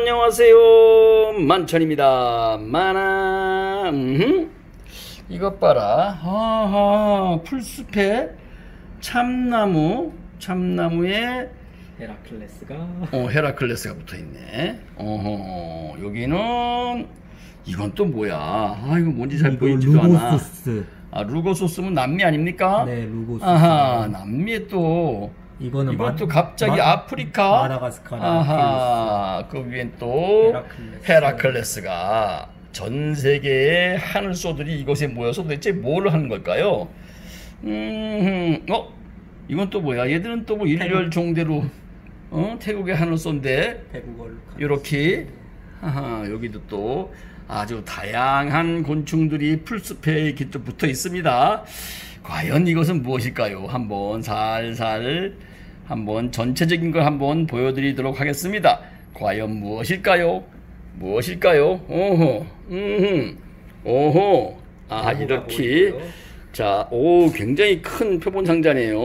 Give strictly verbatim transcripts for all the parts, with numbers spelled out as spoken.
안녕하세요, 만천입니다. 만화. 음흠. 이것 봐라. 아하, 풀숲에 참나무, 참나무에 헤라클레스가 어 헤라클레스가 붙어있네. 어허, 여기는 이건 또 뭐야? 아, 이거 뭔지 잘 보이지도 않아. 루고소스. 아, 루고소스면 남미 아닙니까? 네, 루고소스. 아하, 남미에 또 이거는 이것도 마, 갑자기 마, 아프리카. 마다가스카르. 아하, 그 위엔 또 헤라클레스. 헤라클레스가 전 세계의 하늘소들이 이곳에 모여서 도대체 뭘 하는 걸까요? 음, 어? 이건 또 뭐야? 얘들은 또 뭐 일렬 종대로 어? 태국의 하늘소인데 태국어로 이렇게 하하, 여기도 또 아주 다양한 곤충들이 풀숲에 이렇게 또 붙어 있습니다. 과연 이것은 무엇일까요? 한번 살살 한번 전체적인 걸 한번 보여드리도록 하겠습니다. 과연 무엇일까요? 무엇일까요? 오호, 음, 오호, 아, 이렇게. 자, 오, 굉장히 큰 표본 상자네요.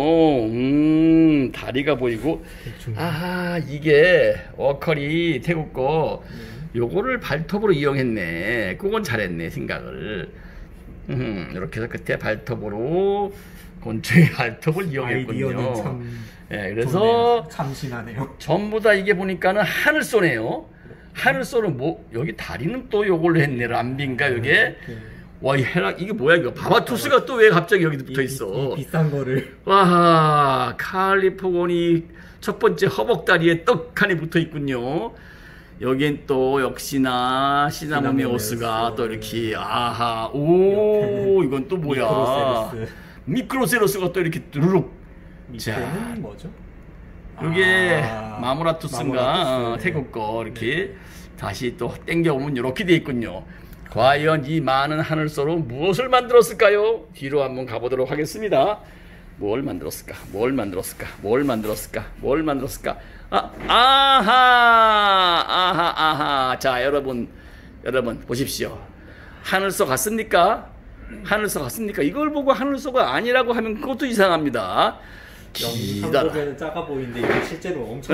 음, 다리가 보이고. 아, 이게 워커리 태국 거 요거를 발톱으로 이용했네. 그건 잘했네, 생각을. 음, 이렇게 해서 끝에 발톱으로 곤충의 발톱을 이용했군요. 참 예, 그래서 참신하네요. 전부 다 이게 보니까는 하늘소네요. 하늘소는 뭐 여기 다리는 또 요걸로 했네. 람비인가 이게. 와, 이 헤라 이게 뭐야 이거? 바바투스가 또 왜 갑자기 여기 붙어 있어? 이, 이 비싼 거를. 와, 칼리포곤이 첫 번째 허벅다리에 떡하니 붙어 있군요. 여긴 또 역시나 시나모미오스가 또 이렇게. 아하, 오, 이건 또 뭐야? 미크로세러스. 미크로세러스가 또 이렇게 두루룩. 밑에는 뭐죠? 이게 아, 마모라투스인가? 마모라투스. 어, 태국 거 이렇게. 네. 다시 또 땡겨오면 이렇게 돼 있군요. 과연 이 많은 하늘소로 무엇을 만들었을까요? 뒤로 한번 가보도록 하겠습니다. 뭘 만들었을까? 뭘 만들었을까? 뭘 만들었을까? 뭘 만들었을까? 아, 아하, 아하, 아하. 자, 여러분, 여러분 보십시오. 하늘소 같습니까? 하늘소 같습니까? 이걸 보고 하늘소가 아니라고 하면 그것도 이상합니다. 기다란 작아 보이는데 이게 실제로 엄청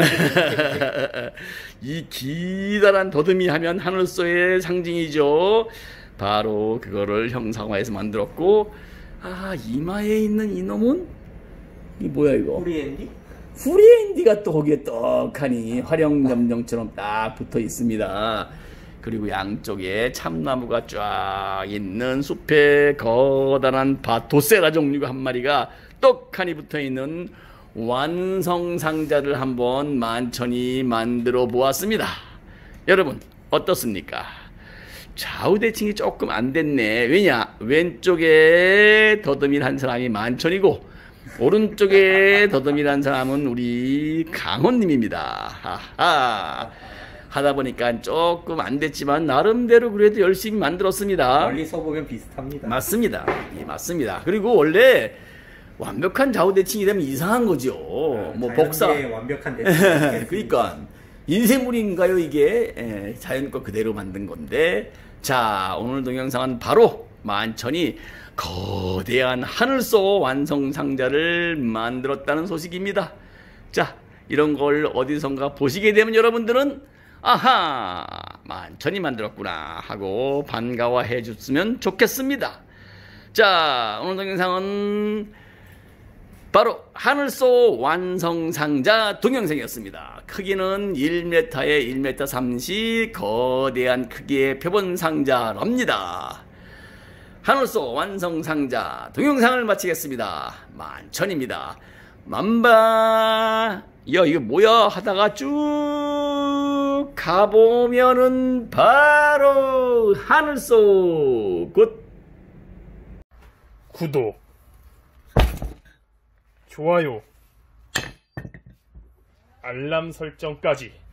이 기다란 더듬이 하면 하늘소의 상징이죠. 바로 그거를 형상화해서 만들었고, 아, 이마에 있는 이놈은 이 뭐야 이거? 후리앤디? 후리앤디가 또 거기에 떡하니 화령점정처럼 딱 붙어 있습니다. 그리고 양쪽에 참나무가 쫙 있는 숲에 거대한 바토세라 종류가 한 마리가 떡하니 붙어있는 완성상자를 한번 만천히 만들어 보았습니다. 여러분 어떻습니까? 좌우대칭이 조금 안 됐네. 왜냐? 왼쪽에 더듬이를 한 사람이 만천이고 오른쪽에 더듬이를 한 사람은 우리 강원님입니다. 하하. 하다 보니까 조금 안 됐지만 나름대로 그래도 열심히 만들었습니다. 멀리서 보면 비슷합니다. 맞습니다. 예, 맞습니다. 그리고 원래 완벽한 좌우대칭이 되면 이상한 거죠. 아, 뭐 복사. 완벽한 대칭. 그러니까 인쇄물인가요 이게? 예, 자연 거 그대로 만든 건데. 자, 오늘 동영상은 바로 만천이 거대한 하늘소 완성 상자를 만들었다는 소식입니다. 자, 이런 걸 어디선가 보시게 되면 여러분들은 아하, 만천이 만들었구나 하고 반가워해 줬으면 좋겠습니다. 자, 오늘 동영상은 바로 하늘소 완성상자 동영상이었습니다. 크기는 일 미터에 일 미터 삼십 거대한 크기의 표본상자랍니다. 하늘소 완성상자 동영상을 마치겠습니다. 만천입니다. 만바. 야, 이거 뭐야 하다가 쭉 가보면은 바로 하늘소. 굿. 구독, 좋아요, 알람 설정까지